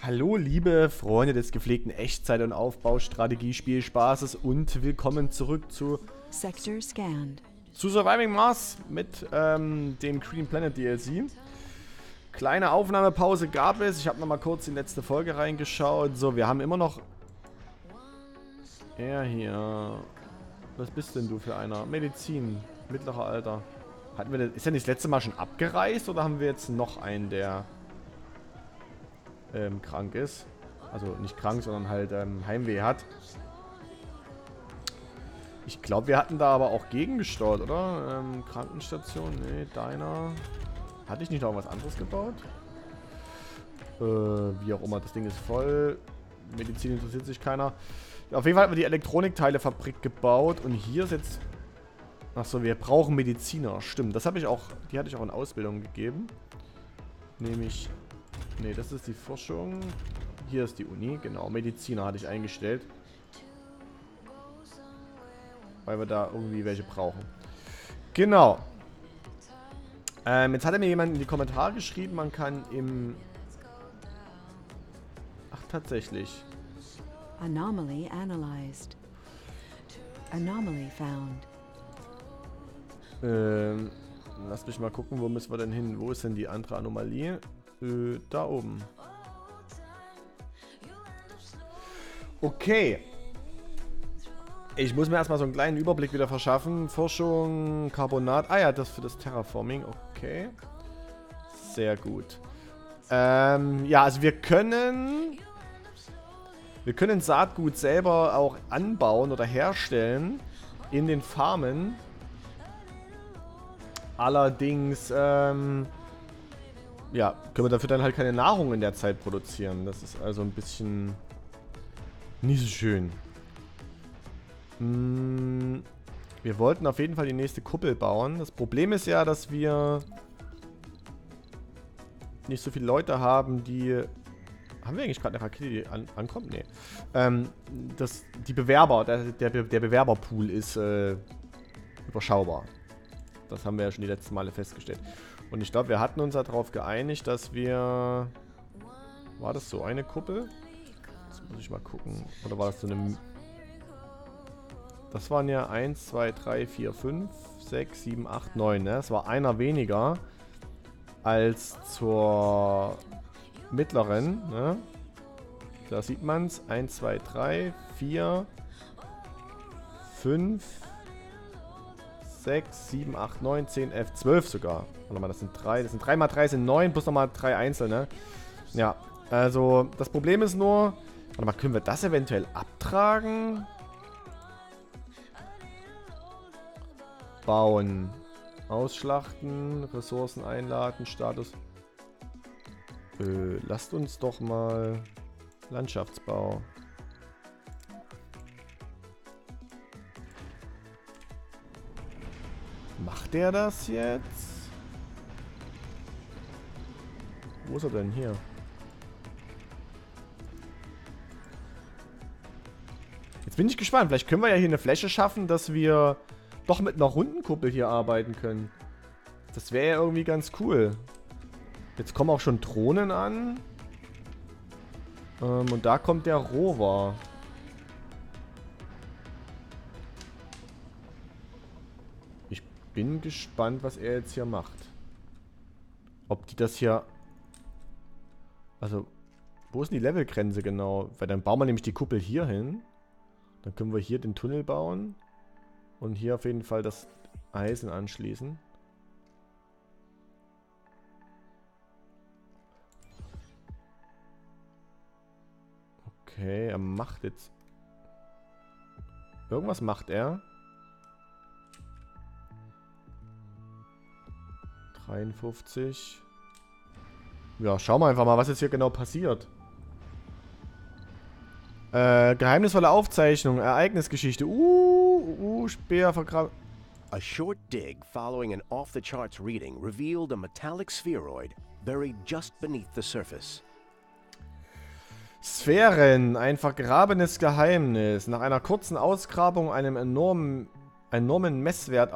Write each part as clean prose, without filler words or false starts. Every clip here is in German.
Hallo liebe Freunde des gepflegten Echtzeit- und Aufbaustrategiespielspaßes und willkommen zurück zu Sector scanned. Surviving Mars mit dem Green Planet DLC. Kleine Aufnahmepause gab es, ich habe nochmal kurz in die letzte Folge reingeschaut. So, wir haben immer noch... Er hier... Was bist denn du für einer? Medizin, mittlerer Alter. Hatten wir das, ist der nicht das letzte Mal schon abgereist oder haben wir jetzt noch einen, der... krank ist. Also nicht krank, sondern halt Heimweh hat. Ich glaube, wir hatten da aber auch gegengesteuert, oder? Krankenstation, nee, deiner. Hatte ich nicht noch was anderes gebaut? Wie auch immer, das Ding ist voll. Medizin interessiert sich keiner. Auf jeden Fall hatten wir die ElektronikteileFabrik gebaut und hier ist jetzt... Achso, wir brauchen Mediziner. Stimmt, das habe ich auch... Die hatte ich auch in Ausbildung gegeben. Nämlich... Ne, das ist die Forschung. Hier ist die Uni, genau. Mediziner hatte ich eingestellt. Weil wir da irgendwie welche brauchen. Genau. Jetzt hat mir jemand in die Kommentare geschrieben, man kann im... Ach, tatsächlich. Anomaly analyzed. Anomaly found. Lass mich mal gucken, wo müssen wir denn hin? Wo ist denn die andere Anomalie? Da oben. Okay. Ich muss mir erstmal so einen kleinen Überblick wieder verschaffen. Forschung, Carbonat. Ah ja, das für das Terraforming. Okay. Sehr gut. Ja, also wir können Saatgut selber auch anbauen oder herstellen in den Farmen. Allerdings, ja, können wir dafür dann halt keine Nahrung in der Zeit produzieren. Das ist also ein bisschen nicht so schön. Wir wollten auf jeden Fall die nächste Kuppel bauen. Das Problem ist ja, dass wir nicht so viele Leute haben, die... Haben wir eigentlich gerade eine Rakete, die ankommt? Nee. Die Bewerber, der Bewerberpool ist überschaubar. Das haben wir ja schon die letzten Male festgestellt. Und ich glaube, wir hatten uns darauf geeinigt, dass wir... War das so eine Kuppel? Jetzt muss ich mal gucken. Oder war das so eine... Das waren ja 1, 2, 3, 4, 5, 6, 7, 8, 9. Ne? Das war einer weniger als zur mittleren. Ne? Da sieht man es. 1, 2, 3, 4, 5... 6, 7, 8, 9, 10, 11, 12 sogar. Warte mal, das sind 3. Das sind 3 mal 3 sind 9, plus nochmal 3 einzelne. Ja, also das Problem ist nur... Warte mal, können wir das eventuell abtragen? Bauen. Ausschlachten, Ressourcen einladen, Status. Lasst uns doch mal... Landschaftsbau. Macht der das jetzt? Wo ist er denn hier? Jetzt bin ich gespannt. Vielleicht können wir ja hier eine Fläche schaffen, dass wir doch mit einer runden Kuppel hier arbeiten können. Das wäre ja irgendwie ganz cool. Jetzt kommen auch schon Drohnen an. Und da kommt der Rover. Bin gespannt, was er jetzt hier macht. Ob die das hier... Also, wo ist denn die Levelgrenze genau? Weil dann bauen wir nämlich die Kuppel hier hin. Dann können wir hier den Tunnel bauen. Und hier auf jeden Fall das Eisen anschließen. Okay, er macht jetzt... Irgendwas macht er. 53. Ja, schauen wir einfach mal, was jetzt hier genau passiert. Geheimnisvolle Aufzeichnung, Ereignisgeschichte. Speer vergraben. A short dig following an off-the-charts reading revealed a metallic spheroid buried just beneath the surface. Sphären, ein vergrabenes Geheimnis. Nach einer kurzen Ausgrabung, einem enormen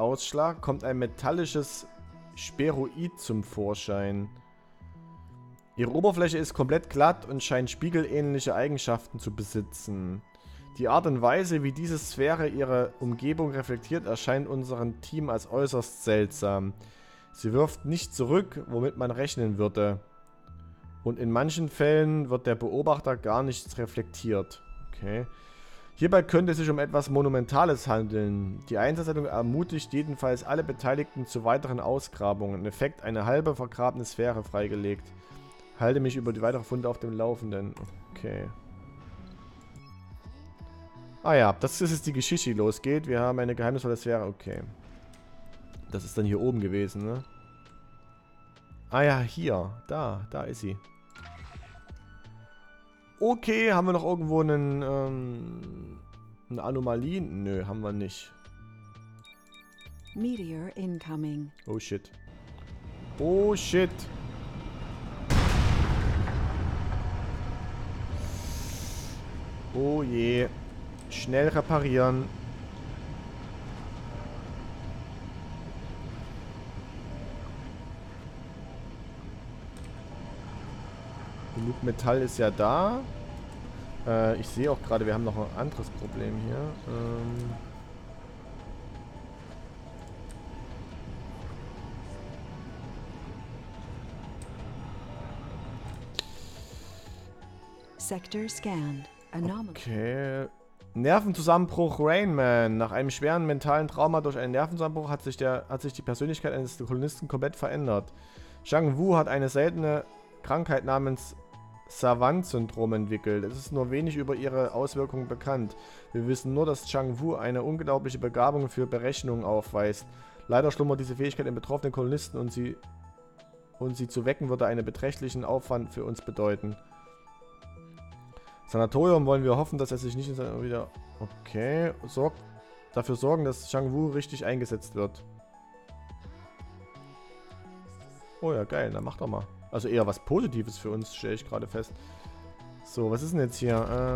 Messwertausschlag, kommt ein metallisches Speroid zum Vorschein. Ihre Oberfläche ist komplett glatt und scheint spiegelähnliche Eigenschaften zu besitzen. Die Art und Weise, wie diese Sphäre ihre Umgebung reflektiert, erscheint unserem Team als äußerst seltsam. Sie wirft nicht zurück, womit man rechnen würde. Und in manchen Fällen wird der Beobachter gar nichts reflektiert. Okay. Hierbei könnte es sich um etwas Monumentales handeln. Die Einsatzleitung ermutigt jedenfalls alle Beteiligten zu weiteren Ausgrabungen. Effekt: eine halbe vergrabene Sphäre freigelegt. Halte mich über die weiteren Funde auf dem Laufenden. Okay. Ah ja, das ist jetzt die Geschichte, die losgeht. Wir haben eine geheimnisvolle Sphäre. Okay. Das ist dann hier oben gewesen, ne? Ah ja, hier. Da ist sie. Okay, haben wir noch irgendwo eine Anomalie? Nö, haben wir nicht. Meteor incoming. Oh shit. Oh shit. Oh je. Schnell reparieren. Genug Metall ist ja da. Ich sehe auch gerade, wir haben noch ein anderes Problem hier. Sector scanned. Anomaly. Okay. Nervenzusammenbruch Rainman. Nach einem schweren mentalen Trauma durch einen Nervenzusammenbruch hat sich die Persönlichkeit eines Kolonisten komplett verändert. Zhang Wu hat eine seltene Krankheit namens Savant-Syndrom entwickelt. Es ist nur wenig über ihre Auswirkungen bekannt. Wir wissen nur, dass Zhang Wu eine unglaubliche Begabung für Berechnungen aufweist. Leider schlummert diese Fähigkeit in betroffenen Kolonisten und sie zu wecken würde einen beträchtlichen Aufwand für uns bedeuten. Sanatorium wollen wir hoffen, dass er sich nicht in seiner wieder... Okay. Dafür sorgen, dass Zhang Wu richtig eingesetzt wird. Oh ja, geil. Dann mach doch mal. Also eher was Positives für uns, stelle ich gerade fest. So, was ist denn jetzt hier?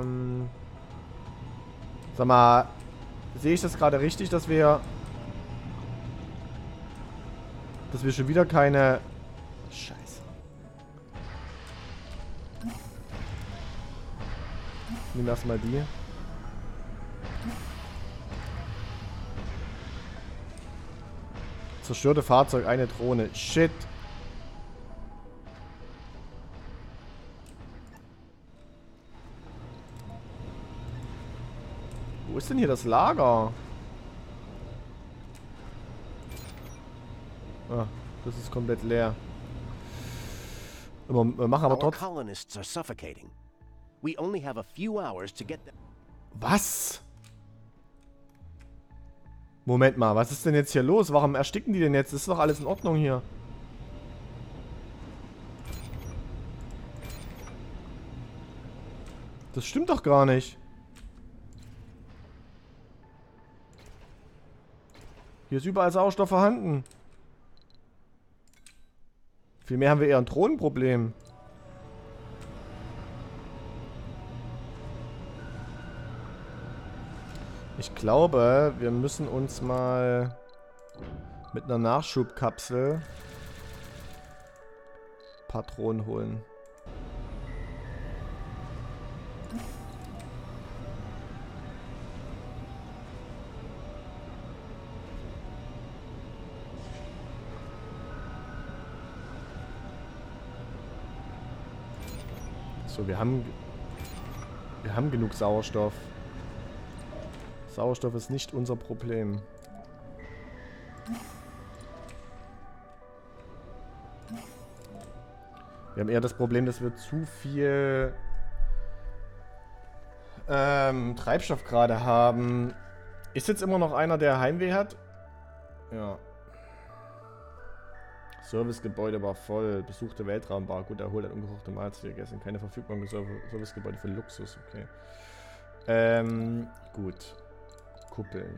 Sag mal, sehe ich das gerade richtig, dass wir schon wieder keine... Scheiße. Nehmen wir erstmal die. Zerstörte Fahrzeug, eine Drohne. Shit. Wo ist denn hier das Lager? Ah, das ist komplett leer. Wir machen aber Our trotzdem... colonists are suffocating. We only have a few hours to get them. Was? Moment mal, was ist denn jetzt hier los? Warum ersticken die denn jetzt? Ist doch alles in Ordnung hier. Das stimmt doch gar nicht. Hier ist überall Sauerstoff vorhanden. Vielmehr haben wir eher ein Drohnenproblem. Ich glaube, wir müssen uns mal mit einer Nachschubkapsel Patronen holen. So, wir haben genug Sauerstoff. Sauerstoff ist nicht unser Problem. Wir haben eher das Problem, dass wir zu viel Treibstoff gerade haben. Ist jetzt immer noch einer, der Heimweh hat? Ja. Servicegebäude war voll. Besuchte Weltraumbar. Gut erholt, hat ungekochte Mahlzeit gegessen. Keine verfügbaren Servicegebäude für Luxus. Okay. Gut. Kuppeln.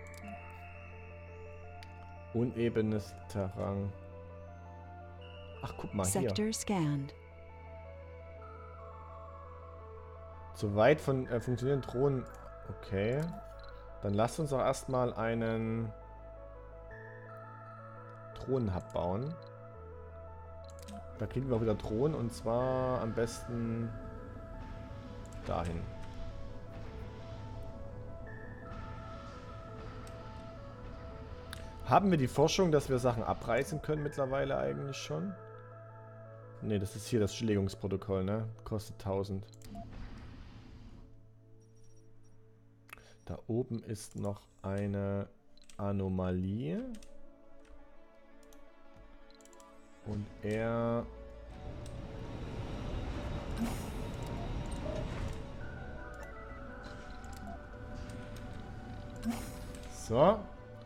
Unebenes Terrain. Ach, guck mal hier. Sector scanned. Zu weit von funktionierenden Drohnen. Okay. Dann lasst uns doch erstmal einen Drohnenhub bauen. Da kriegen wir auch wieder Drohnen und zwar am besten dahin. Haben wir die Forschung, dass wir Sachen abreißen können mittlerweile eigentlich schon? Ne, das ist hier das Stilllegungsprotokoll, ne? Kostet 1000. Da oben ist noch eine Anomalie. Und er... So.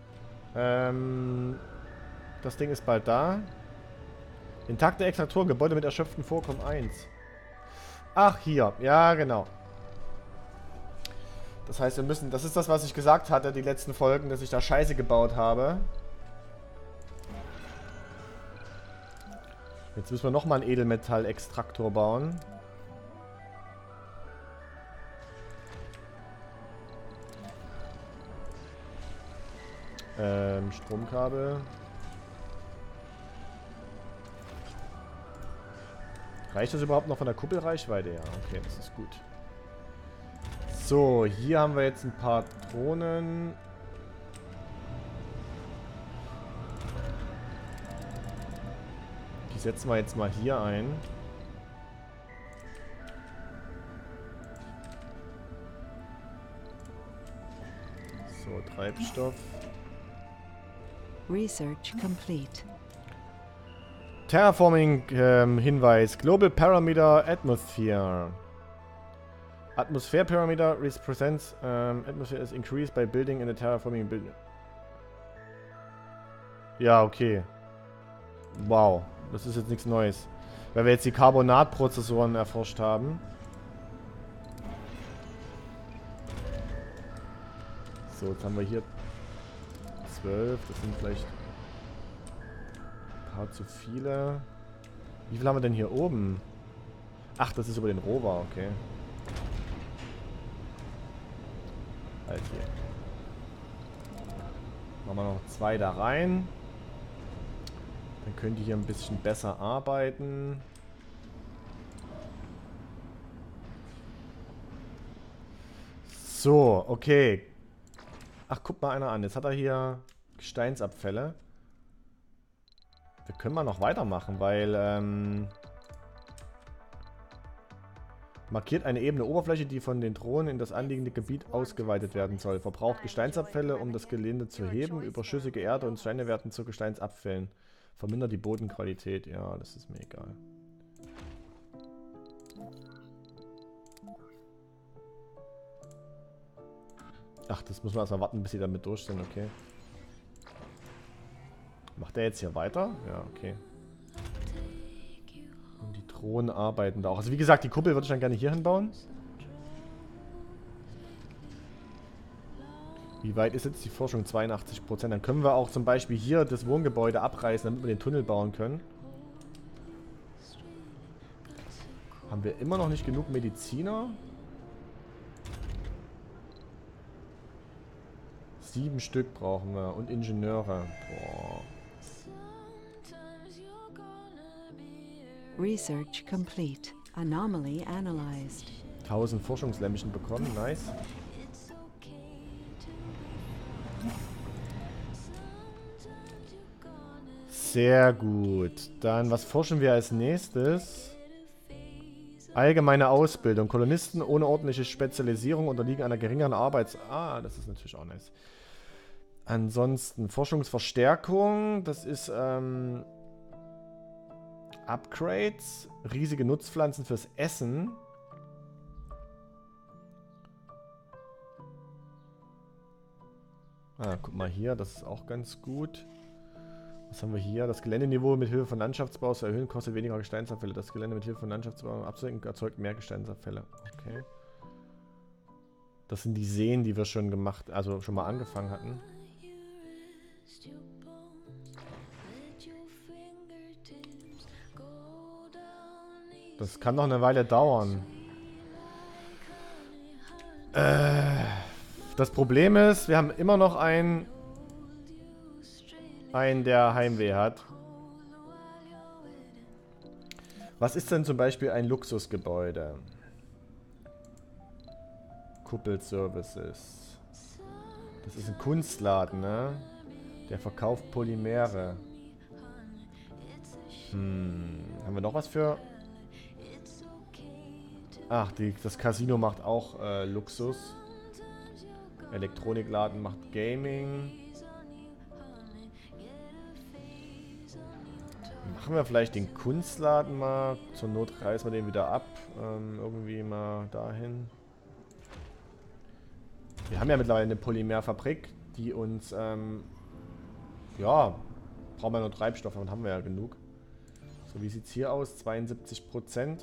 Das Ding ist bald da. Intakte Extraktoren, Gebäude mit erschöpftem Vorkommen 1. Ach, hier. Ja, genau. Das heißt, wir müssen... Das ist das, was ich gesagt hatte, die letzten Folgen, dass ich da Scheiße gebaut habe. Jetzt müssen wir nochmal einen Edelmetall-Extraktor bauen. Stromkabel. Reicht das überhaupt noch von der Kuppelreichweite? Ja, okay, das ist gut. So, hier haben wir jetzt ein paar Drohnen. Die setzen wir jetzt mal hier ein. So, Treibstoff. Research complete. Terraforming Hinweis. Global Parameter Atmosphere. Atmosphere Parameter represents atmosphere is increased by building in a terraforming building. Ja, okay. Wow. Das ist jetzt nichts Neues. Weil wir jetzt die Carbonat-Prozessoren erforscht haben. So, jetzt haben wir hier 12. Das sind vielleicht ein paar zu viele. Wie viel haben wir denn hier oben? Ach, das ist über den Rover, okay. Halt hier. Machen wir noch 2 da rein. Dann könnt ihr hier ein bisschen besser arbeiten. So, okay. Ach, guck mal einer an. Jetzt hat er hier Gesteinsabfälle. Wir können mal noch weitermachen, weil markiert eine ebene Oberfläche, die von den Drohnen in das anliegende Gebiet ausgeweitet werden soll. Verbraucht Gesteinsabfälle, um das Gelände zu heben. Überschüssige Erde und Steine werden zu Gesteinsabfällen. Vermindert die Bodenqualität. Ja, das ist mir egal. Ach, das muss man erstmal warten, bis sie damit durch sind, okay. Macht der jetzt hier weiter? Ja, okay. Und die Drohnen arbeiten da auch. Also wie gesagt, die Kuppel würde ich dann gerne hier hinbauen. Wie weit ist jetzt die Forschung? 82%. Dann können wir auch zum Beispiel hier das Wohngebäude abreißen, damit wir den Tunnel bauen können. Haben wir immer noch nicht genug Mediziner? 7 Stück brauchen wir. Und Ingenieure. Boah. Research complete. Anomaly analyzed. 1000 Forschungslämmchen bekommen. Nice. Sehr gut. Dann, was forschen wir als nächstes? Allgemeine Ausbildung. Kolonisten ohne ordentliche Spezialisierung unterliegen einer geringeren Ah, das ist natürlich auch nice. Ansonsten Forschungsverstärkung. Das ist Upgrades. Riesige Nutzpflanzen fürs Essen. Ah, guck mal hier. Das ist auch ganz gut. Was haben wir hier? Das Geländeniveau mit Hilfe von Landschaftsbau zu erhöhen, kostet weniger Gesteinsabfälle. Das Gelände mit Hilfe von Landschaftsbau abzusenken erzeugt mehr Gesteinsabfälle. Okay. Das sind die Seen, die wir schon gemacht, also schon mal angefangen hatten. Das kann noch eine Weile dauern. Das Problem ist, wir haben immer noch einen, der Heimweh hat. Was ist denn zum Beispiel ein Luxusgebäude? Kuppelservices. Das ist ein Kunstladen, ne? Der verkauft Polymere. Haben wir noch was für... Ach, das Casino macht auch Luxus. Elektronikladen macht Gaming. Machen wir vielleicht den Kunstladen mal. Zur Not reißen wir den wieder ab. Irgendwie mal dahin. Wir haben ja mittlerweile eine Polymerfabrik, die uns, ja, brauchen wir nur Treibstoff, dann haben wir ja genug. So, wie sieht es hier aus? 72%.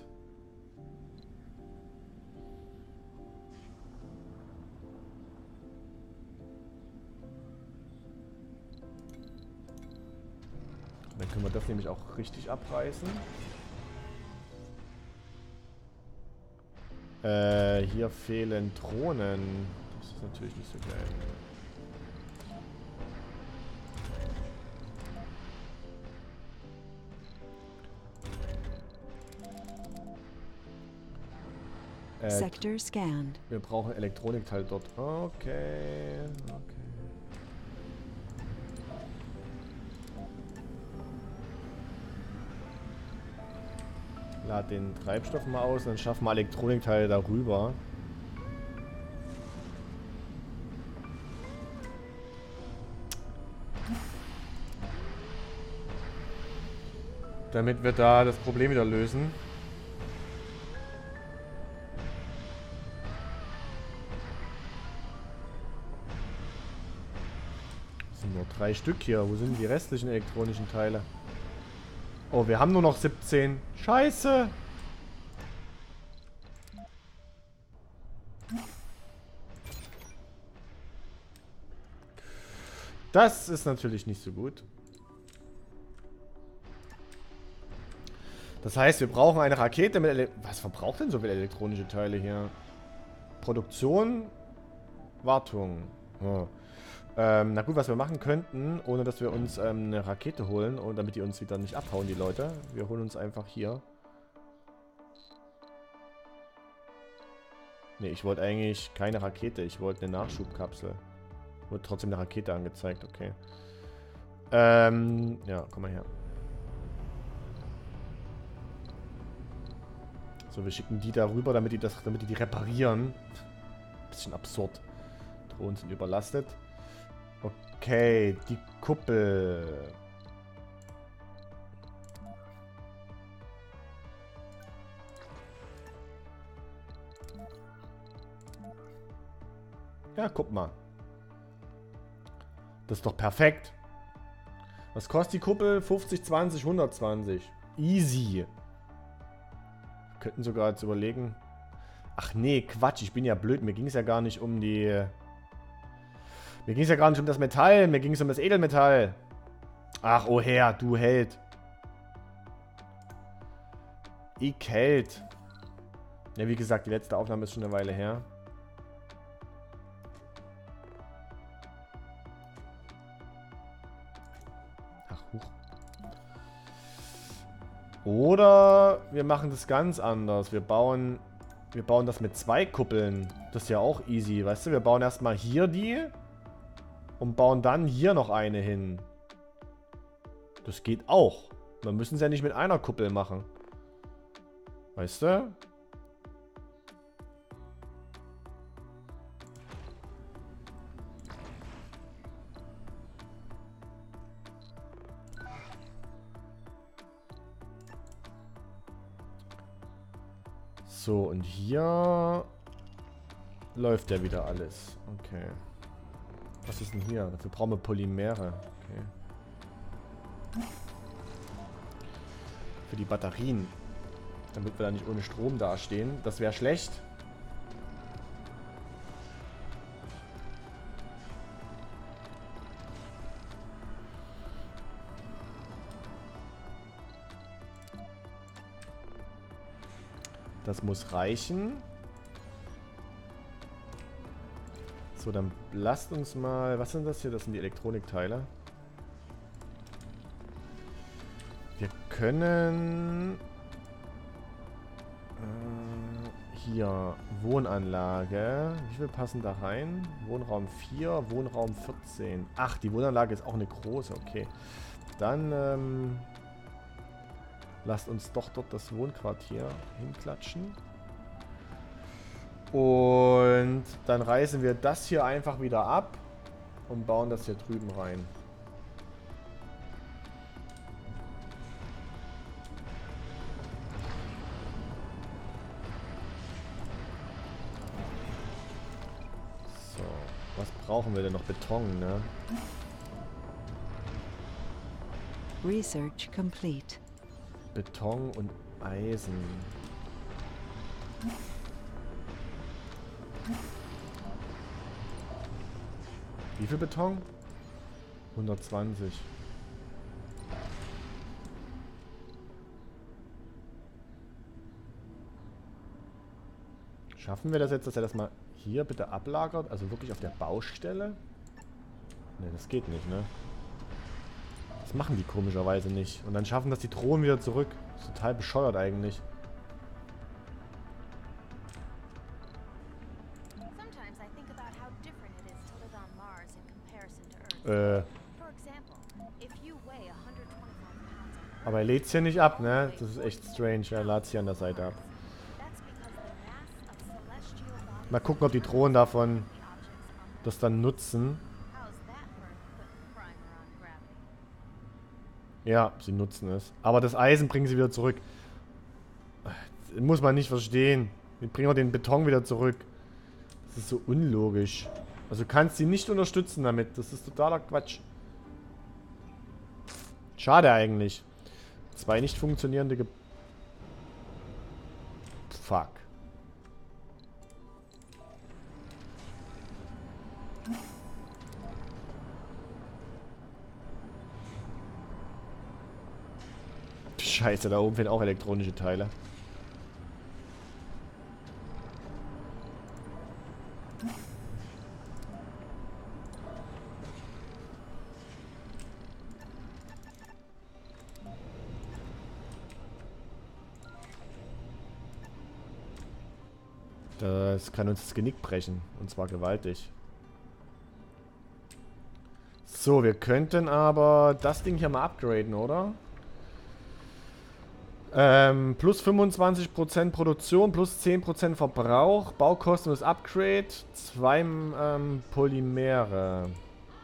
Dann können wir das nämlich auch richtig abreißen. Hier fehlen Drohnen. Das ist natürlich nicht so geil. Sector scanned. Wir brauchen Elektronikteil dort. Okay. Lad den Treibstoff mal aus, dann schaffen wir Elektronikteile darüber. Damit wir da das Problem wieder lösen. Das sind nur 3 Stück hier. Wo sind die restlichen elektronischen Teile? Oh, wir haben nur noch 17. Scheiße! Das ist natürlich nicht so gut. Das heißt, wir brauchen eine Rakete mit... Was verbraucht denn so viele elektronische Teile hier? Produktion, Wartung. Oh. Na gut, was wir machen könnten, ohne dass wir uns eine Rakete holen und damit die uns wieder nicht abhauen, die Leute. Wir holen uns einfach hier. Ne, ich wollte eigentlich keine Rakete. Ich wollte eine Nachschubkapsel. Wurde trotzdem eine Rakete angezeigt, okay. Ja, komm mal her. So, wir schicken die da rüber, damit die reparieren. Bisschen absurd. Drohnen sind überlastet. Okay, die Kuppel. Ja, guck mal. Das ist doch perfekt. Was kostet die Kuppel? 50, 20, 120. Easy. Wir könnten sogar jetzt überlegen. Ach nee, Quatsch, ich bin ja blöd. Mir ging es ja gar nicht um die... Mir ging es ja gar nicht um das Metall. Mir ging es um das Edelmetall. Ach, oh Herr, du Held. Held. Ja, wie gesagt, die letzte Aufnahme ist schon eine Weile her. Ach, huch. Oder wir machen das ganz anders. Wir bauen das mit 2 Kuppeln. Das ist ja auch easy, weißt du? Wir bauen erstmal hier die und bauen dann hier noch eine hin. Das geht auch. Wir müssen es ja nicht mit einer Kuppel machen. Weißt du? So, und hier läuft ja wieder alles. Okay. Was ist denn hier? Dafür brauchen wir Polymere. Okay. Für die Batterien. Damit wir da nicht ohne Strom dastehen. Das wäre schlecht. Das muss reichen. So, dann lasst uns mal... Was sind das hier? Das sind die Elektronikteile. Wir können... Hier, Wohnanlage. Wie viel passen da rein? Wohnraum 4, Wohnraum 14. Ach, die Wohnanlage ist auch eine große, okay. Dann, lasst uns doch dort das Wohnquartier hinklatschen. Und dann reißen wir das hier einfach wieder ab und bauen das hier drüben rein. So, was brauchen wir denn noch? Beton, ne? Research complete. Beton und Eisen. Wie viel Beton? 120. Schaffen wir das jetzt, dass er das mal hier bitte ablagert? Also wirklich auf der Baustelle? Ne, das geht nicht, ne? Das machen die komischerweise nicht. Und dann schaffen das die Drohnen wieder zurück. Das ist total bescheuert eigentlich. Aber er lädt es hier nicht ab, ne? Das ist echt strange. Er lädt es hier an der Seite ab. Mal gucken, ob die Drohnen davon das dann nutzen. Ja, sie nutzen es. Aber das Eisen bringen sie wieder zurück. Das muss man nicht verstehen. Wir bringen auch den Beton wieder zurück. Das ist so unlogisch. Also du kannst sie nicht unterstützen damit. Das ist totaler Quatsch. Schade eigentlich. 2 nicht funktionierende Fuck. Scheiße, da oben fehlen auch elektronische Teile. Das kann uns das Genick brechen. Und zwar gewaltig. So, wir könnten aber das Ding hier mal upgraden, oder? Plus 25% Produktion, plus 10% Verbrauch, Baukosten und das Upgrade, 2 Polymere.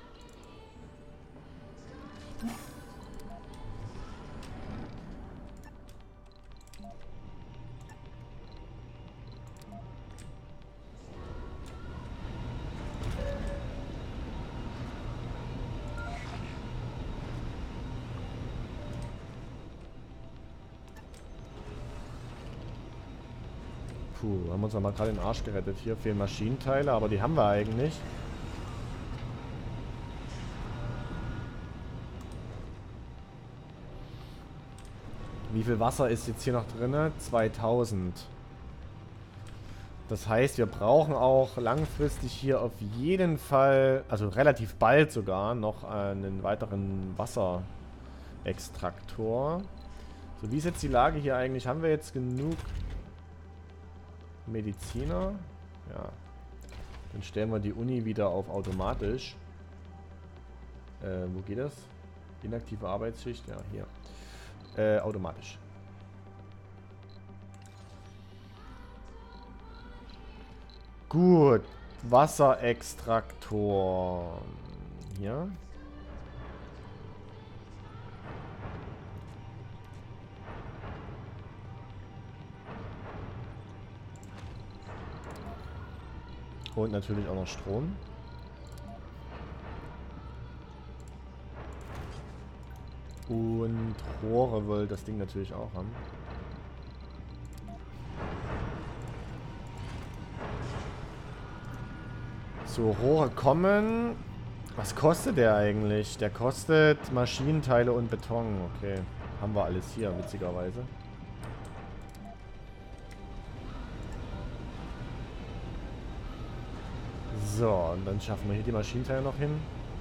Puh, haben uns aber gerade den Arsch gerettet. Hier fehlen Maschinenteile, aber die haben wir eigentlich. Wie viel Wasser ist jetzt hier noch drin? 2000. Das heißt, wir brauchen auch langfristig hier auf jeden Fall, also relativ bald sogar, noch einen weiteren Wasserextraktor. So, wie ist jetzt die Lage hier eigentlich? Haben wir jetzt genug Mediziner? Ja. Dann stellen wir die Uni wieder auf automatisch. Wo geht das? Inaktive Arbeitsschicht? Ja, hier. Automatisch. Gut. Wasserextraktor. Hier. Und natürlich auch noch Strom. Und Rohre will das Ding natürlich auch haben. So, Rohre kommen. Was kostet der eigentlich? Der kostet Maschinenteile und Beton. Okay, haben wir alles hier, witzigerweise. So, und dann schaffen wir hier die Maschinenteile noch hin.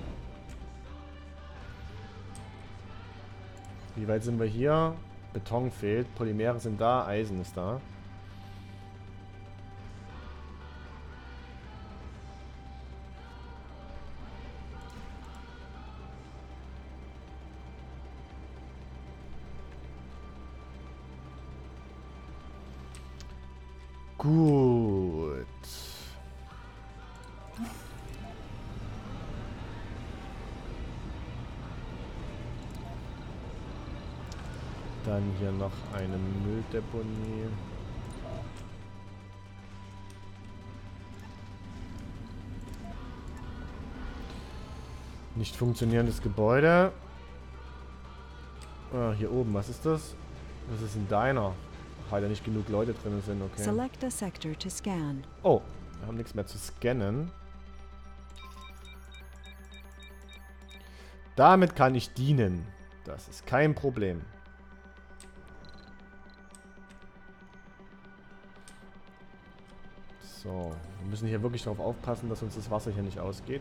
Wie weit sind wir hier? Beton fehlt, Polymere sind da, Eisen ist da. Gut. Dann hier noch eine Mülldeponie. Nicht funktionierendes Gebäude. Ah, hier oben, was ist das? Das ist ein Diner. Weil da nicht genug Leute drin sind, okay. Select a sector to scan. Oh, wir haben nichts mehr zu scannen. Damit kann ich dienen. Das ist kein Problem. So, wir müssen hier wirklich darauf aufpassen, dass uns das Wasser hier nicht ausgeht.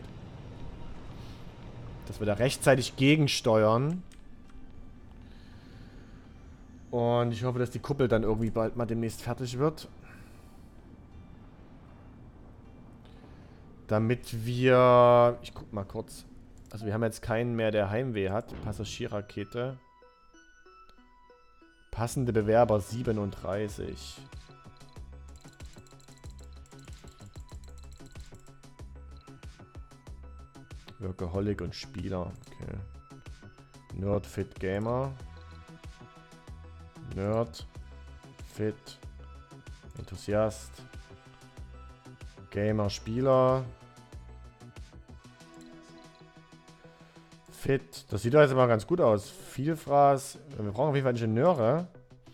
Dass wir da rechtzeitig gegensteuern. Und ich hoffe, dass die Kuppel dann irgendwie bald mal demnächst fertig wird. Damit wir... Ich guck mal kurz. Also wir haben jetzt keinen mehr, der Heimweh hat. Passagierrakete. Passende Bewerber 37. Workaholic und Spieler. Okay. Nerd, Fit, Gamer. Nerd, Fit, Enthusiast, Gamer, Spieler, Fit. Das sieht doch jetzt mal ganz gut aus. Vielfraß. Wir brauchen auf jeden Fall Ingenieure.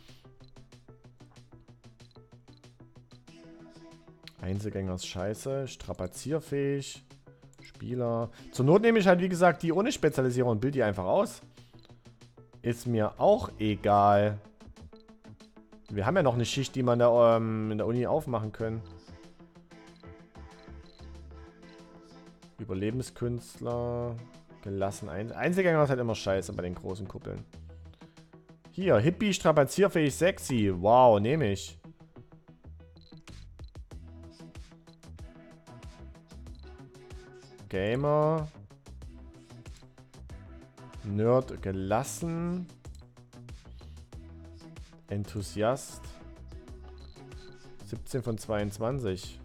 Einzelgänger ist scheiße. Strapazierfähig. Spieler. Zur Not nehme ich halt, wie gesagt, die ohne Spezialisierung und bild die einfach aus. Ist mir auch egal. Wir haben ja noch eine Schicht, die man da in der Uni aufmachen können. Überlebenskünstler. Gelassen. Einzelgänger ist halt immer scheiße bei den großen Kuppeln. Hier, Hippie, strapazierfähig, sexy. Wow, nehme ich. Gamer. Nerd, gelassen. Enthusiast. 17 von 22.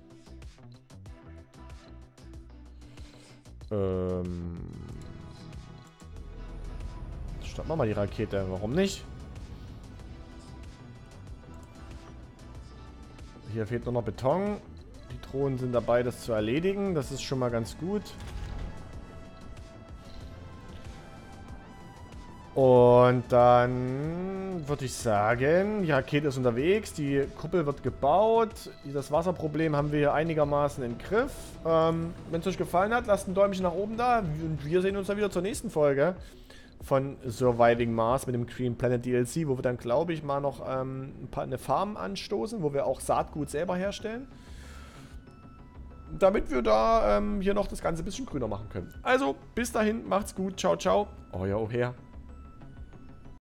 Starten wir mal die Rakete. Warum nicht? Hier fehlt nur noch Beton. Die Drohnen sind dabei, das zu erledigen. Das ist schon mal ganz gut. Und dann würde ich sagen, die Rakete ist unterwegs, die Kuppel wird gebaut, das Wasserproblem haben wir hier einigermaßen im Griff. Wenn es euch gefallen hat, lasst ein Däumchen nach oben da und wir sehen uns dann wieder zur nächsten Folge von Surviving Mars mit dem Green Planet DLC, wo wir dann, glaube ich, mal noch eine Farm anstoßen, wo wir auch Saatgut selber herstellen. Damit wir da hier noch das Ganze ein bisschen grüner machen können. Also, bis dahin, macht's gut, ciao, ciao, euer Oher.